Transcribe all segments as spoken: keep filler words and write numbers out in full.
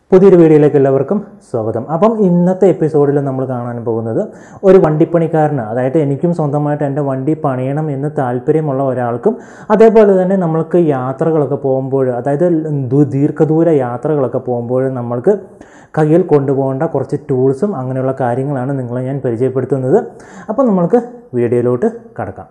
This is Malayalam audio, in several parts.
പുതിയൊരു വീഡിയോയിലേക്ക് എല്ലാവർക്കും സ്വാഗതം. അപ്പം ഇന്നത്തെ എപ്പിസോഡിൽ നമ്മൾ കാണാൻ പോകുന്നത് ഒരു വണ്ടിപ്പണിക്കാരന്, അതായത് എനിക്കും സ്വന്തമായിട്ട് എൻ്റെ വണ്ടി പണിയണം എന്ന് താല്പര്യമുള്ള ഒരാൾക്കും, അതേപോലെ തന്നെ നമ്മൾക്ക് യാത്രകളൊക്കെ പോകുമ്പോൾ, അതായത് ദീർഘദൂര യാത്രകളൊക്കെ പോകുമ്പോൾ നമ്മൾക്ക് കയ്യിൽ കൊണ്ടുപോകേണ്ട കുറച്ച് ടൂൾസും അങ്ങനെയുള്ള കാര്യങ്ങളാണ് നിങ്ങളെ ഞാൻ പരിചയപ്പെടുത്തുന്നത്. അപ്പം നമ്മൾക്ക് വീഡിയോയിലോട്ട് കടക്കാം.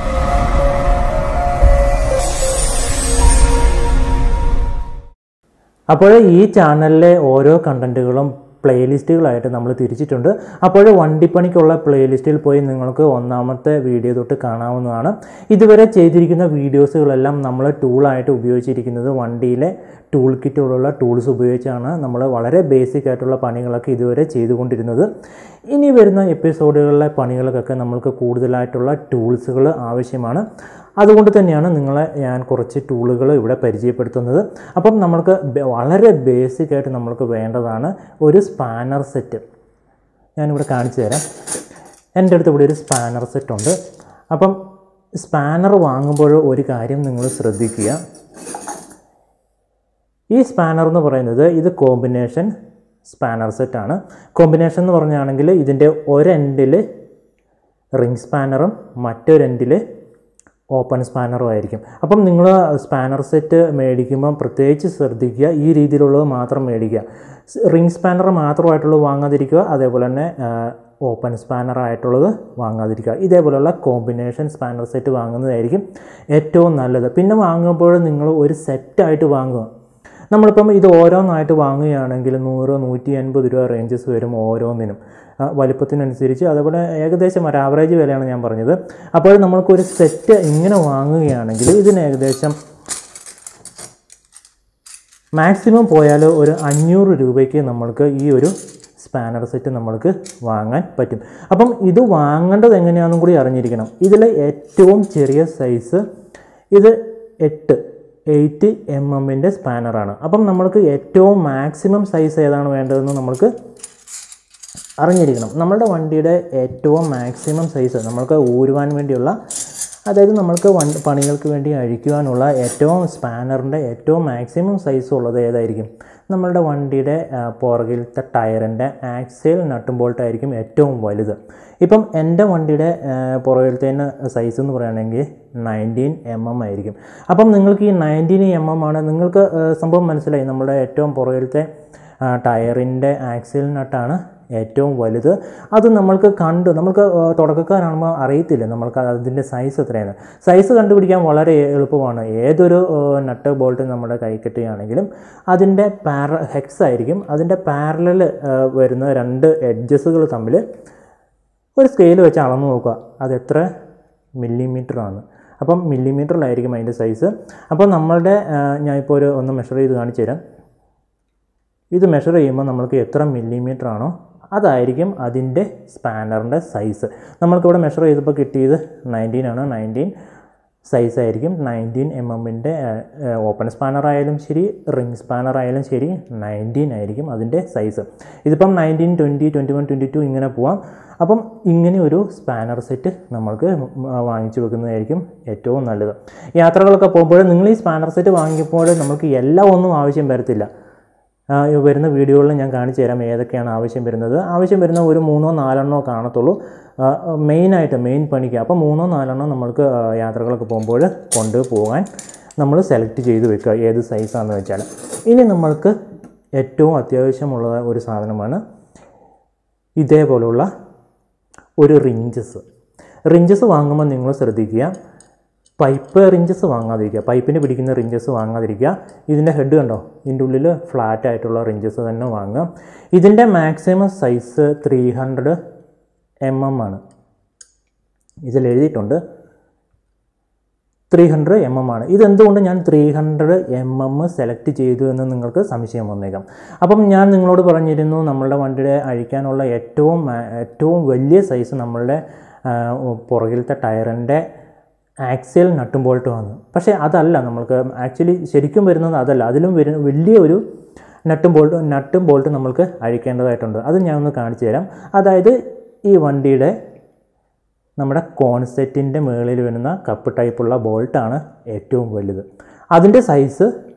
അപ്പോൾ ഈ ചാനലിലെ ഓരോ കണ്ടൻറ്റുകളും പ്ലേലിസ്റ്റുകളായിട്ട് നമ്മൾ തിരിച്ചിട്ടുണ്ട്. അപ്പോൾ വണ്ടിപ്പണിക്കുള്ള പ്ലേലിസ്റ്റിൽ പോയി നിങ്ങൾക്ക് ഒന്നാമത്തെ വീഡിയോ തൊട്ട് കാണാവുന്നതാണ്. ഇതുവരെ ചെയ്തിരിക്കുന്ന വീഡിയോസുകളെല്ലാം നമ്മൾ ടൂളായിട്ട് ഉപയോഗിച്ചിരിക്കുന്നത് വണ്ടിയിലെ ടൂൾ കിറ്റുകളുള്ള ടൂൾസ് ഉപയോഗിച്ചാണ് നമ്മൾ വളരെ ബേസിക് ആയിട്ടുള്ള പണികളൊക്കെ ഇതുവരെ ചെയ്തുകൊണ്ടിരുന്നത്. ഇനി വരുന്ന എപ്പിസോഡുകളിലെ പണികൾക്കൊക്കെ നമ്മൾക്ക് കൂടുതലായിട്ടുള്ള ടൂൾസുകൾ ആവശ്യമാണ്. അതുകൊണ്ട് തന്നെയാണ് നിങ്ങളെ ഞാൻ കുറച്ച് ടൂളുകൾ ഇവിടെ പരിചയപ്പെടുത്തുന്നത്. അപ്പം നമ്മൾക്ക് വളരെ ബേസിക്കായിട്ട് നമ്മൾക്ക് വേണ്ടതാണ് ഒരു സ്പാനർ സെറ്റ്. ഞാനിവിടെ കാണിച്ചു തരാം. എൻ്റെ അടുത്ത് ഇവിടെ ഒരു സ്പാനർ സെറ്റുണ്ട്. അപ്പം സ്പാനർ വാങ്ങുമ്പോൾ ഒരു കാര്യം നിങ്ങൾ ശ്രദ്ധിക്കുക. ഈ സ്പാനർ എന്ന് പറയുന്നത് ഇത് കോമ്പിനേഷൻ സ്പാനർ സെറ്റാണ്. കോമ്പിനേഷൻ എന്ന് പറഞ്ഞാണെങ്കിൽ ഇതിൻ്റെ ഒരെൻഡിൽ റിംഗ് സ്പാനറും മറ്റൊരെൻഡിൽ ഓപ്പൺ സ്പാനറും ആയിരിക്കും. അപ്പം നിങ്ങൾ സ്പാനർ സെറ്റ് മേടിക്കുമ്പം പ്രത്യേകിച്ച് ശ്രദ്ധിക്കുക, ഈ രീതിയിലുള്ളത് മാത്രം മേടിക്കുക. റിംഗ് സ്പാനർ മാത്രമായിട്ടുള്ളത് വാങ്ങാതിരിക്കുക, അതേപോലെ തന്നെ ഓപ്പൺ സ്പാനർ ആയിട്ടുള്ളത് വാങ്ങാതിരിക്കുക. ഇതേപോലെയുള്ള കോമ്പിനേഷൻ സ്പാനർ സെറ്റ് വാങ്ങുന്നതായിരിക്കും ഏറ്റവും നല്ലത്. പിന്നെ വാങ്ങുമ്പോൾ നിങ്ങൾ ഒരു സെറ്റായിട്ട് വാങ്ങുക. നമ്മളിപ്പം ഇത് ഓരോന്നായിട്ട് വാങ്ങുകയാണെങ്കിൽ നൂറ് നൂറ്റി അൻപത് രൂപ റേഞ്ചസ് വരും ഓരോന്നിനും, വലിപ്പത്തിനനുസരിച്ച്. അതേപോലെ ഏകദേശം ഒരു ആവറേജ് വിലയാണ് ഞാൻ പറഞ്ഞത്. അപ്പോൾ നമ്മൾക്കൊരു സെറ്റ് ഇങ്ങനെ വാങ്ങുകയാണെങ്കിൽ ഇതിന് ഏകദേശം മാക്സിമം പോയാൽ ഒരു അഞ്ഞൂറ് രൂപയ്ക്ക് നമ്മൾക്ക് ഈ ഒരു സ്പാനർ സെറ്റ് നമ്മൾക്ക് വാങ്ങാൻ പറ്റും. അപ്പം ഇത് വാങ്ങേണ്ടത് എങ്ങനെയാണെന്നും കൂടി അറിഞ്ഞിരിക്കണം. ഇതിൽ ഏറ്റവും ചെറിയ സൈസ് ഇത് എട്ട് എയ്റ്റ് എം എമ്മിൻ്റെ സ്പാനറാണ്. അപ്പം നമ്മൾക്ക് ഏറ്റവും മാക്സിമം സൈസ് ഏതാണ് വേണ്ടതെന്ന് നമ്മൾക്ക് അറിഞ്ഞിരിക്കണം. നമ്മളുടെ വണ്ടിയുടെ ഏറ്റവും മാക്സിമം സൈസ് നമ്മൾക്ക് ഊരുവാൻ വേണ്ടിയുള്ള, അതായത് നമ്മൾക്ക് വണ്ടി പണികൾക്ക് വേണ്ടി അഴിക്കുവാനുള്ള ഏറ്റവും സ്പാനറിൻ്റെ ഏറ്റവും മാക്സിമം സൈസ് ഉള്ളത് ഏതായിരിക്കും? നമ്മളുടെ വണ്ടിയുടെ പുറകിലത്തെ ടയറിൻ്റെ ആക്സിൽ നട്ടും ബോൾട്ടായിരിക്കും ഏറ്റവും വലുത്. ഇപ്പം എൻ്റെ വണ്ടിയുടെ പുറകിലത്തെ സൈസ് എന്ന് പറയുകയാണെങ്കിൽ നയൻറ്റീൻ എം എം ആയിരിക്കും. അപ്പം നിങ്ങൾക്ക് ഈ നയൻറ്റീൻ എം എം ആണ് നിങ്ങൾക്ക് സംഭവം മനസ്സിലായി. നമ്മുടെ ഏറ്റവും പുറകിലത്തെ ടയറിൻ്റെ ആക്സിൽ നട്ടാണ് ഏറ്റവും വലുത്. അത് നമ്മൾക്ക് കണ്ട് നമുക്ക് തുടക്കക്കാരാകുമ്പോൾ അറിയത്തില്ല നമ്മൾക്ക് അതിൻ്റെ സൈസ് എത്രയാണ്. സൈസ് കണ്ടുപിടിക്കാൻ വളരെ എളുപ്പമാണ്. ഏതൊരു നട്ട് ബോൾട്ട് നമ്മുടെ കൈ കെട്ടുകയാണെങ്കിലും അതിൻ്റെ പാര ഹെക്സ് ആയിരിക്കും. അതിൻ്റെ പാരലൽ വരുന്ന രണ്ട് എഡ്ജസുകൾ തമ്മിൽ ഒരു സ്കെയിൽ വെച്ച് അളന്ന് നോക്കുക അതെത്ര മില്ലിമീറ്ററാണ്. അപ്പം മില്ലിമീറ്ററിലായിരിക്കും അതിൻ്റെ സൈസ്. അപ്പോൾ നമ്മളുടെ ഞാനിപ്പോൾ ഒരു ഒന്ന് മെഷർ ചെയ്ത് കാണിച്ചു തരാം. ഇത് മെഷർ ചെയ്യുമ്പോൾ നമ്മൾക്ക് എത്ര മില്ലിമീറ്റർ ആണോ അതായിരിക്കും അതിൻ്റെ സ്പാനറിൻ്റെ സൈസ്. നമ്മൾക്കിവിടെ മെഷർ ചെയ്തപ്പോൾ കിട്ടിയത് നയൻറ്റീൻ ആണ്. നയൻറ്റീൻ സൈസ് ആയിരിക്കും. നയൻറ്റീൻ എം എമ്മിൻ്റെ ഓപ്പൺ സ്പാനർ ആയാലും ശരി, റിംഗ് സ്പാനർ ആയാലും ശരി, നയൻറ്റീൻ ആയിരിക്കും അതിൻ്റെ സൈസ്. ഇതിപ്പം nineteen twenty twenty one twenty two ഇങ്ങനെ പോവാം. അപ്പം ഇങ്ങനെ ഒരു സ്പാനർ സെറ്റ് നമ്മൾക്ക് വാങ്ങിച്ചു വെക്കുന്നതായിരിക്കും ഏറ്റവും നല്ലത്. യാത്രകളൊക്കെ പോകുമ്പോൾ നിങ്ങൾ ഈ സ്പാനർ സെറ്റ് വാങ്ങിക്കുമ്പോൾ നമുക്ക് എല്ലാം ഒന്നും ആവശ്യം വരത്തില്ല. വരുന്ന വീഡിയോകളിൽ ഞാൻ കാണിച്ചു തരാം ഏതൊക്കെയാണ് ആവശ്യം വരുന്നത്. ആവശ്യം വരുന്ന ഒരു മൂന്നോ നാലെണ്ണോ കാണത്തുള്ളൂ മെയിനായിട്ട്, മെയിൻ പണിക്ക്. അപ്പോൾ മൂന്നോ നാലെണ്ണോ നമ്മൾക്ക് യാത്രകളൊക്കെ പോകുമ്പോൾ കൊണ്ടുപോകാൻ നമ്മൾ സെലക്ട് ചെയ്ത് വെക്കുക ഏത് സൈസാണെന്ന് വെച്ചാൽ. ഇനി നമ്മൾക്ക് ഏറ്റവും അത്യാവശ്യമുള്ള ഒരു സാധനമാണ് ഇതേപോലുള്ള ഒരു റിഞ്ചസ്. റിഞ്ചസ് വാങ്ങുമ്പോൾ നിങ്ങൾ ശ്രദ്ധിക്കുക, പൈപ്പ് റിഞ്ചസ് വാങ്ങാതിരിക്കുക, പൈപ്പിന് പിടിക്കുന്ന റിഞ്ചസ് വാങ്ങാതിരിക്കുക. ഇതിൻ്റെ ഹെഡ് കണ്ടോ, ഇതിൻ്റെ ഉള്ളിൽ ഫ്ലാറ്റ് ആയിട്ടുള്ള റിഞ്ചസ് തന്നെ വാങ്ങുക. ഇതിൻ്റെ maximum size three hundred M M ആണ്. ഇതിൽ എഴുതിയിട്ടുണ്ട് ത്രീ ഹൺഡ്രഡ് എം എം ആണ്. ഇതെന്തുകൊണ്ട് ഞാൻ three hundred M M select ചെയ്തു എന്ന് നിങ്ങൾക്ക് സംശയം വന്നേക്കാം. അപ്പം ഞാൻ നിങ്ങളോട് പറഞ്ഞിരുന്നു നമ്മളുടെ വണ്ടിയുടെ അഴിക്കാനുള്ള ഏറ്റവും ഏറ്റവും വലിയ സൈസ് നമ്മളുടെ പുറകിലത്തെ ടയറിൻ്റെ ആക്സിൽ നട്ടും ബോൾട്ടുമാണ്. പക്ഷേ അതല്ല നമ്മൾക്ക് ആക്ച്വലി ശരിക്കും വരുന്നത് അതല്ല. അതിലും വരുന്ന വലിയ ഒരു നട്ടും ബോൾട്ട് നട്ടും ബോൾട്ട് നമ്മൾക്ക് അഴിക്കേണ്ടതായിട്ടുണ്ട്. അത് ഞാൻ ഒന്ന് കാണിച്ചു തരാം. അതായത് ഈ വണ്ടിയുടെ നമ്മുടെ കോൺസെറ്റിൻ്റെ മുകളിൽ വരുന്ന കപ്പ് ടൈപ്പുള്ള ബോൾട്ടാണ് ഏറ്റവും വലുത്. അതിൻ്റെ സൈസ്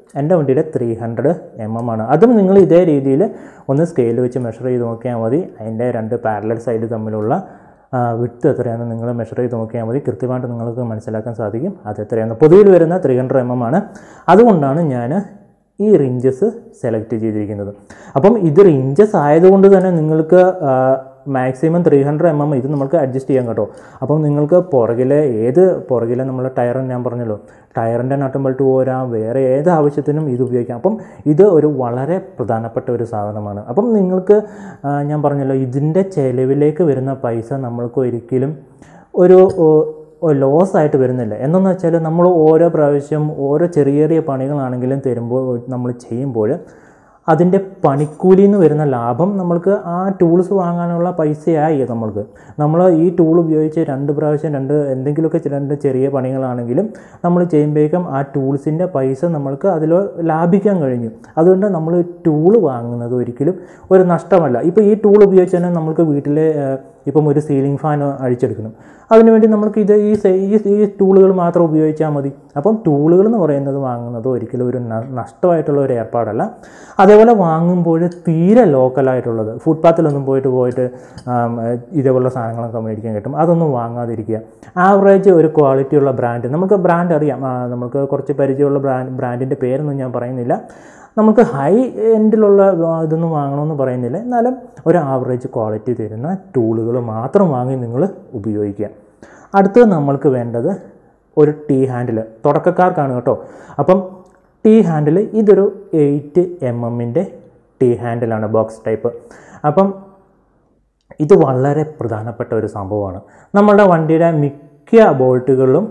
എൻ്റെ വണ്ടിയുടെ ത്രീ ഹൺഡ്രഡ് എം എം ആണ്. അതും നിങ്ങൾ ഇതേ രീതിയിൽ ഒന്ന് സ്കെയിൽ വെച്ച് മെഷർ ചെയ്ത് നോക്കിയാൽ മതി. അതിൻ്റെ രണ്ട് പാരലൽ സൈഡ് തമ്മിലുള്ള വിഡ്ത്ത് എത്രയാണെന്ന് നിങ്ങൾ മെഷർ ചെയ്ത് നോക്കിയാൽ മതി. കൃത്യമായിട്ട് നിങ്ങൾക്ക് മനസ്സിലാക്കാൻ സാധിക്കും അത് എത്രയാണ്. പൊതുവിൽ വരുന്ന ത്രീ ഹൺഡ്രഡ് എം എം ആണ്. അതുകൊണ്ടാണ് ഞാൻ ഈ റിഞ്ചസ് സെലക്ട് ചെയ്തിരിക്കുന്നത്. അപ്പം ഇത് റിഞ്ചസ് ആയതുകൊണ്ട് തന്നെ നിങ്ങൾക്ക് maximum three hundred M M ഇത് നമുക്ക് അഡ്ജസ്റ്റ് ചെയ്യാം കേട്ടോ. അപ്പം നിങ്ങൾക്ക് പുറകിലെ ഏത് പുറകിലെ നമ്മളെ ടയർ ഞാൻ പറഞ്ഞല്ലോ, ടയറിൻ്റെ നട്ടും ബെൽറ്റ് പോരാ, വേറെ ഏത് ആവശ്യത്തിനും ഇത് ഉപയോഗിക്കാം. അപ്പം ഇത് ഒരു വളരെ പ്രധാനപ്പെട്ട ഒരു സാധനമാണ്. അപ്പം നിങ്ങൾക്ക് ഞാൻ പറഞ്ഞല്ലോ, ഇതിൻ്റെ ചിലവിലേക്ക് വരുന്ന പൈസ നമ്മൾക്ക് ഒരിക്കലും ഒരു ലോസ് ആയിട്ട് വരുന്നില്ല. എന്നു വെച്ചാൽ നമ്മൾ ഓരോ പ്രാവശ്യം ഓരോ ചെറിയ ചെറിയ പണികളാണെങ്കിലും തരുമ്പോൾ നമ്മൾ ചെയ്യുമ്പോൾ അതിൻ്റെ പണിക്കൂലിന്ന് വരുന്ന ലാഭം നമ്മൾക്ക് ആ ടൂൾസ് വാങ്ങാനുള്ള പൈസയായി. നമ്മൾക്ക് നമ്മൾ ഈ ടൂൾ ഉപയോഗിച്ച് രണ്ട് പ്രാവശ്യം രണ്ട് എന്തെങ്കിലുമൊക്കെ രണ്ട് ചെറിയ പണികളാണെങ്കിലും നമ്മൾ ചെയ്യുമ്പോഴേക്കും ആ ടൂൾസിൻ്റെ പൈസ നമ്മൾക്ക് അതിൽ ലാഭിക്കാൻ കഴിഞ്ഞു. അതുകൊണ്ട് നമ്മൾ ടൂൾ വാങ്ങുന്നത് ഒരിക്കലും ഒരു നഷ്ടമല്ല. ഇപ്പോൾ ഈ ടൂൾ ഉപയോഗിച്ച് തന്നെ നമ്മൾക്ക് വീട്ടിലെ ഇപ്പം ഒരു സീലിംഗ് ഫാൻ അഴിച്ചെടുക്കണം, അതിനുവേണ്ടി നമ്മൾക്ക് ഇത് ഈ ഈ ടൂളുകൾ മാത്രം ഉപയോഗിച്ചാൽ മതി. അപ്പം ടൂളുകൾ എന്ന് പറയുന്നത് വാങ്ങുന്നത് ഒരിക്കലും ഒരു നഷ്ടമായിട്ടുള്ള ഒരു ഏർപ്പാടല്ല. അതേപോലെ വാങ്ങുമ്പോൾ തീരെ ലോക്കലായിട്ടുള്ളത്, ഫുട്പാത്തിലൊന്നും പോയിട്ട് പോയിട്ട് ഇതേപോലുള്ള സാധനങ്ങളൊക്കെ മേടിക്കാൻ കിട്ടും, അതൊന്നും വാങ്ങാതിരിക്കുക. ആവറേജ് ഒരു ക്വാളിറ്റിയുള്ള ബ്രാൻഡ്, നമുക്ക് ബ്രാൻഡ് അറിയാം, നമുക്ക് കുറച്ച് പരിചയമുള്ള ബ്രാൻഡ് ബ്രാൻഡിൻ്റെ പേരൊന്നും ഞാൻ പറയുന്നില്ല. നമുക്ക് ഹൈ എൻഡിലുള്ള ഇതൊന്നും വാങ്ങണമെന്ന് പറയുന്നില്ല, എന്നാലും ഒരു ആവറേജ് ക്വാളിറ്റി തരുന്ന ടൂളുകൾ മാത്രം വാങ്ങി നിങ്ങൾ ഉപയോഗിക്കുക. അടുത്തത് നമ്മൾക്ക് വേണ്ടത് ഒരു ടീ ഹാൻഡിൽ, തുടക്കക്കാർക്കാണ് കേട്ടോ. അപ്പം ടീ ഹാൻഡിൽ ഇതൊരു എയ്റ്റ് എം എമ്മിൻ്റെ ടീ ഹാൻഡിലാണ്, ബോക്സ് ടൈപ്പ്. അപ്പം ഇത് വളരെ പ്രധാനപ്പെട്ട ഒരു സംഭവമാണ്. നമ്മളുടെ വണ്ടിയുടെ മിക്ക ബോൾട്ടുകളിലും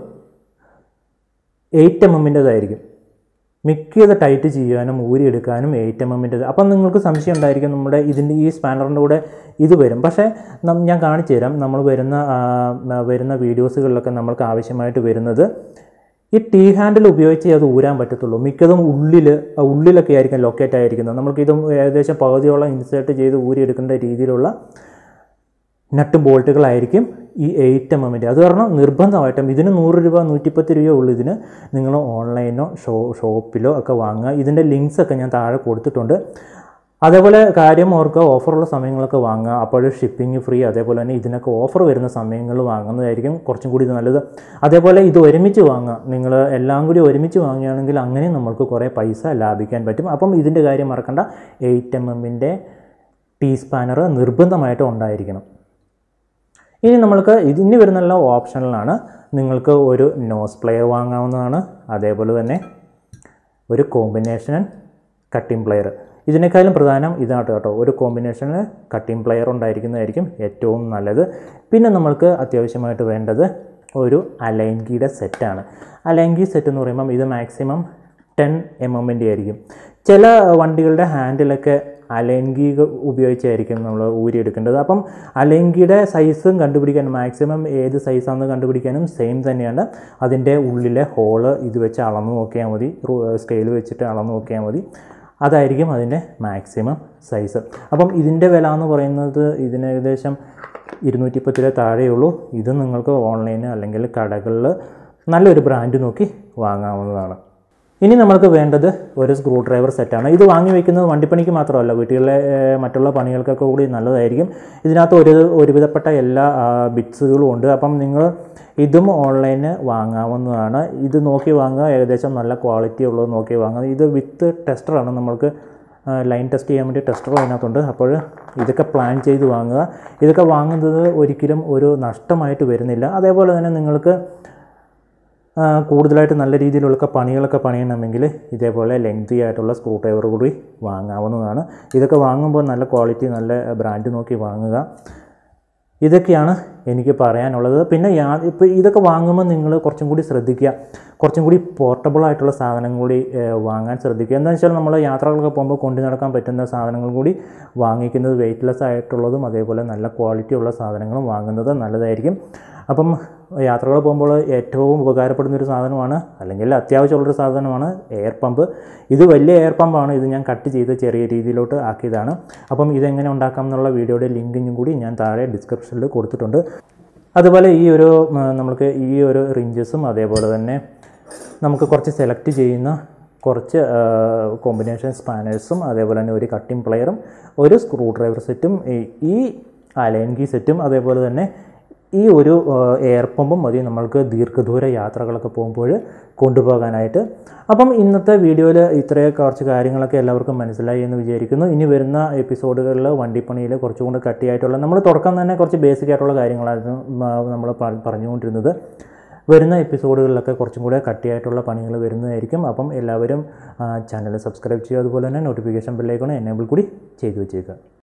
എയ്റ്റ് എം എമ്മിൻ്റെതായിരിക്കും. മിക്കത് ടൈറ്റ് ചെയ്യാനും ഊരിയെടുക്കാനും എയ്റ്റ് എം എമ്മിൻ്റെ. അപ്പം നിങ്ങൾക്ക് സംശയം ഉണ്ടായിരിക്കും നമ്മുടെ ഇതിൻ്റെ ഈ സ്പാനറിൻ്റെ കൂടെ ഇത് വരും. പക്ഷേ ഞാൻ കാണിച്ചു തരാം, നമ്മൾ വരുന്ന വരുന്ന വീഡിയോസുകളിലൊക്കെ നമ്മൾക്ക് ആവശ്യമായിട്ട് വരുന്നത് ഈ ടീ ഹാൻഡിൽ ഉപയോഗിച്ച് അത് ഊരാൻ പറ്റത്തുള്ളൂ. മിക്കതും ഉള്ളിൽ ഉള്ളിലൊക്കെ ആയിരിക്കും ലൊക്കേറ്റ് ആയിരിക്കുന്നത്. നമുക്കിത് ഏകദേശം പകുതിയോളം ഇൻസേർട്ട് ചെയ്ത് ഊരിയെടുക്കേണ്ട രീതിയിലുള്ള നട്ട് ബോൾട്ടുകളായിരിക്കും ഈ എയ്റ്റ് എം എമ്മിൻ്റെ. അത് കാരണം നിർബന്ധമായിട്ടും ഇതിന് നൂറ് രൂപ നൂറ്റിപ്പത്ത് രൂപ ഉള്ളൂ. ഇതിന് നിങ്ങൾ ഓൺലൈനോ ഷോ ഷോപ്പിലോ ഒക്കെ വാങ്ങുക. ഇതിൻ്റെ ലിങ്ക്സൊക്കെ ഞാൻ താഴെ കൊടുത്തിട്ടുണ്ട്. അതേപോലെ കാര്യം ഓർക്കുക, ഓഫറുള്ള സമയങ്ങളൊക്കെ വാങ്ങുക. അപ്പോൾ ഷിപ്പിംഗ് ഫ്രീ. അതേപോലെ തന്നെ ഇതിനൊക്കെ ഓഫർ വരുന്ന സമയങ്ങളിൽ വാങ്ങുന്നതായിരിക്കും കുറച്ചും കൂടി നല്ലത്. അതേപോലെ ഇത് ഒരുമിച്ച് വാങ്ങുക. നിങ്ങൾ എല്ലാം കൂടി ഒരുമിച്ച് വാങ്ങുകയാണെങ്കിൽ അങ്ങനെ നമ്മൾക്ക് കുറേ പൈസ ലാഭിക്കാൻ പറ്റും. അപ്പം ഇതിൻ്റെ കാര്യം മറക്കണ്ട, എയ്റ്റ് എം എമ്മിൻ്റെ ടീ സ്പാനർ നിർബന്ധമായിട്ടും ഉണ്ടായിരിക്കണം. ഇനി നമ്മൾക്ക് ഇതിന് വരുന്നുള്ള ഓപ്ഷനിലാണ്. നിങ്ങൾക്ക് ഒരു നോസ് പ്ലെയർ വാങ്ങാവുന്നതാണ്. അതേപോലെ തന്നെ ഒരു കോമ്പിനേഷൻ കട്ടിംഗ് പ്ലെയർ. ഇതിനേക്കാളും പ്രധാനം ഇതാണ് കേട്ടോ. ഒരു കോമ്പിനേഷനിൽ കട്ടിംഗ് പ്ലെയർ ഉണ്ടായിരിക്കുന്നതായിരിക്കും ഏറ്റവും നല്ലത്. പിന്നെ നമ്മൾക്ക് അത്യാവശ്യമായിട്ട് വേണ്ടത് ഒരു അലൈൻകിയുടെ സെറ്റാണ്. അലൈൻകി സെറ്റ് എന്ന് പറയുമ്പം ഇത് മാക്സിമം ടെൻ എം എമ്മിൻ്റെ ആയിരിക്കും. ചില വണ്ടികളുടെ ഹാൻഡിലൊക്കെ അലൈൻകി ഉപയോഗിച്ചായിരിക്കും നമ്മൾ ഊരിയെടുക്കേണ്ടത്. അപ്പം അലൈൻകിയുടെ സൈസും കണ്ടുപിടിക്കാൻ മാക്സിമം ഏത് സൈസാണെന്ന് കണ്ടുപിടിക്കാനും സെയിം തന്നെയാണ്. അതിൻ്റെ ഉള്ളിലെ ഹോള് ഇത് വെച്ച് അളന്ന് നോക്കിയാൽ മതി, സ്കെയിൽ വെച്ചിട്ട് അളന്ന് നോക്കിയാൽ മതി. അതായിരിക്കും അതിൻ്റെ മാക്സിമം സൈസ്. അപ്പം ഇതിൻ്റെ വില എന്ന് പറയുന്നത് ഇതിന് ഏകദേശം ഇരുന്നൂറ്റി പത്ത് രൂപ താഴെയുള്ളൂ. ഇത് നിങ്ങൾക്ക് ഓൺലൈന് അല്ലെങ്കിൽ കടകളിൽ നല്ലൊരു ബ്രാൻഡ് നോക്കി വാങ്ങാവുന്നതാണ്. ഇനി നമ്മൾക്ക് വേണ്ടത് ഒരു സ്ക്രൂ ഡ്രൈവർ സെറ്റാണ്. ഇത് വാങ്ങി വയ്ക്കുന്നത് വണ്ടിപ്പണിക്ക് മാത്രമല്ല, വീട്ടിലെ മറ്റുള്ള പണികൾക്കൊക്കെ കൂടി നല്ലതായിരിക്കും. ഇതിനകത്ത് ഒരു ഒരുവിധപ്പെട്ട എല്ലാ ബിറ്റ്സുകളും ഉണ്ട്. അപ്പം നിങ്ങൾ ഇതും ഓൺലൈന് വാങ്ങാവുന്നതാണ്. ഇത് നോക്കി വാങ്ങുക, ഏകദേശം നല്ല ക്വാളിറ്റി ഉള്ളത് നോക്കി വാങ്ങുക. ഇത് വിത്ത് ടെസ്റ്ററാണ്. നമ്മൾക്ക് ലൈൻ ടെസ്റ്റ് ചെയ്യാൻ വേണ്ടി ടെസ്റ്റർ അതിനകത്തുണ്ട്. അപ്പോൾ ഇതൊക്കെ പ്ലാൻ ചെയ്ത് വാങ്ങുക. ഇതൊക്കെ വാങ്ങുന്നത് ഒരിക്കലും ഒരു നഷ്ടമായിട്ട് വരുന്നില്ല. അതേപോലെ തന്നെ നിങ്ങൾക്ക് കൂടുതലായിട്ട് നല്ല രീതിയിലുള്ള പണികളൊക്കെ പണിയണമെങ്കിൽ ഇതേപോലെ ലെങ്തി ആയിട്ടുള്ള സ്ക്രൂ ഡ്രൈവർ കൂടി വാങ്ങാവുന്നതാണ്. ഇതൊക്കെ വാങ്ങുമ്പോൾ നല്ല ക്വാളിറ്റി നല്ല ബ്രാൻഡ് നോക്കി വാങ്ങുക. ഇതൊക്കെയാണ് എനിക്ക് പറയാനുള്ളത്. പിന്നെ യാ ഇപ്പോൾ ഇതൊക്കെ വാങ്ങുമ്പോൾ നിങ്ങൾ കുറച്ചും കൂടി ശ്രദ്ധിക്കുക, കുറച്ചും കൂടി പോർട്ടബിളായിട്ടുള്ള സാധനങ്ങൾ കൂടി വാങ്ങാൻ ശ്രദ്ധിക്കുക. എന്താണെന്ന് വെച്ചാൽ നമ്മൾ യാത്രകളൊക്കെ പോകുമ്പോൾ കൊണ്ടു നടക്കാൻ പറ്റുന്ന സാധനങ്ങൾ കൂടി വാങ്ങിക്കുന്നത്, വെയ്റ്റ്ലെസ് ആയിട്ടുള്ളതും അതേപോലെ നല്ല ക്വാളിറ്റി ഉള്ള സാധനങ്ങളും വാങ്ങുന്നത് നല്ലതായിരിക്കും. അപ്പം യാത്രകൾ പോകുമ്പോൾ ഏറ്റവും ഉപകാരപ്പെടുന്നൊരു സാധനമാണ്, അല്ലെങ്കിൽ അത്യാവശ്യമുള്ളൊരു സാധനമാണ് എയർ പമ്പ്. ഇത് വലിയ എയർ പമ്പാണ്. ഇത് ഞാൻ കട്ട് ചെയ്ത് ചെറിയ രീതിയിലോട്ട് ആക്കിയതാണ്. അപ്പം ഇതെങ്ങനെ ഉണ്ടാക്കാം എന്നുള്ള വീഡിയോയുടെ ലിങ്കും കൂടി ഞാൻ താഴെ ഡിസ്ക്രിപ്ഷനിൽ കൊടുത്തിട്ടുണ്ട്. അതുപോലെ ഈ ഒരു നമ്മൾക്ക് ഈ ഒരു റിഞ്ചസും അതേപോലെ തന്നെ നമുക്ക് കുറച്ച് സെലക്ട് ചെയ്യുന്ന കുറച്ച് കോമ്പിനേഷൻ സ്പാനേഴ്സും അതേപോലെ തന്നെ ഒരു കട്ടിംഗ് പ്ലെയറും ഒരു സ്ക്രൂ ഡ്രൈവർ സെറ്റും ഈ അലൈൻ കീ സെറ്റും അതേപോലെ തന്നെ ഈ ഒരു എയർ പമ്പും മതി നമ്മൾക്ക് ദീർഘദൂര യാത്രകളൊക്കെ പോകുമ്പോൾ കൊണ്ടുപോകാനായിട്ട്. അപ്പം ഇന്നത്തെ വീഡിയോയിൽ ഇത്രയൊക്കെ കുറച്ച് കാര്യങ്ങളൊക്കെ എല്ലാവർക്കും മനസ്സിലായി എന്ന് വിചാരിക്കുന്നു. ഇനി വരുന്ന എപ്പിസോഡുകളിൽ വണ്ടിപ്പണിയിൽ കുറച്ചും കൂടെ കട്ടിയായിട്ടുള്ള നമ്മൾ തുടക്കം തന്നെ കുറച്ച് ബേസിക് ആയിട്ടുള്ള കാര്യങ്ങളായിരുന്നു നമ്മൾ പറഞ്ഞുകൊണ്ടിരുന്നത്. വരുന്ന എപ്പിസോഡുകളിലൊക്കെ കുറച്ചും കൂടെ കട്ടിയായിട്ടുള്ള പണികൾ വരുന്നതായിരിക്കും. അപ്പം എല്ലാവരും ചാനൽ സബ്സ്ക്രൈബ് ചെയ്യുക, അതുപോലെ തന്നെ നോട്ടിഫിക്കേഷൻ ബെല്ലൈക്കൺ എനേബിൾ കൂടി ചെയ്തു വെച്ചേക്കുക.